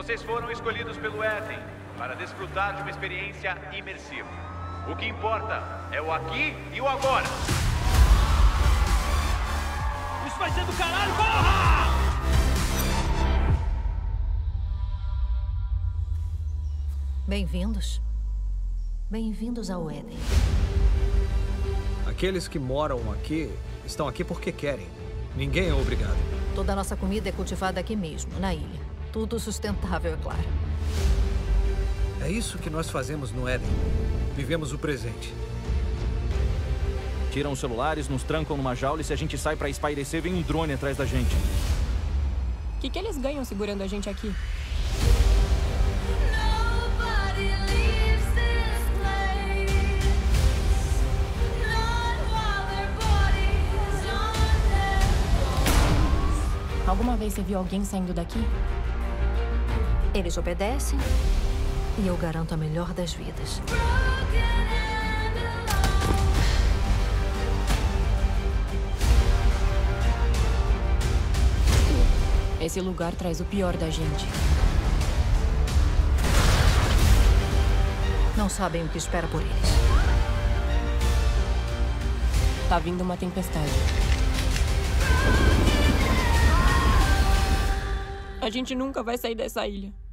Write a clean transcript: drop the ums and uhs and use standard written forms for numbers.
Vocês foram escolhidos pelo Éden para desfrutar de uma experiência imersiva. O que importa é o aqui e o agora. Isso vai ser do caralho, porra! Bem-vindos. Bem-vindos ao Éden. Aqueles que moram aqui estão aqui porque querem. Ninguém é obrigado. Toda a nossa comida é cultivada aqui mesmo, na ilha. Tudo sustentável, é claro. É isso que nós fazemos no Éden. Vivemos o presente. Tiram os celulares, nos trancam numa jaula e se a gente sai pra espairecer, vem um drone atrás da gente. O que eles ganham segurando a gente aqui? Alguma vez você viu alguém saindo daqui? Eles obedecem e eu garanto a melhor das vidas. Esse lugar traz o pior da gente. Não sabem o que espera por eles. Tá vindo uma tempestade. A gente nunca vai sair dessa ilha.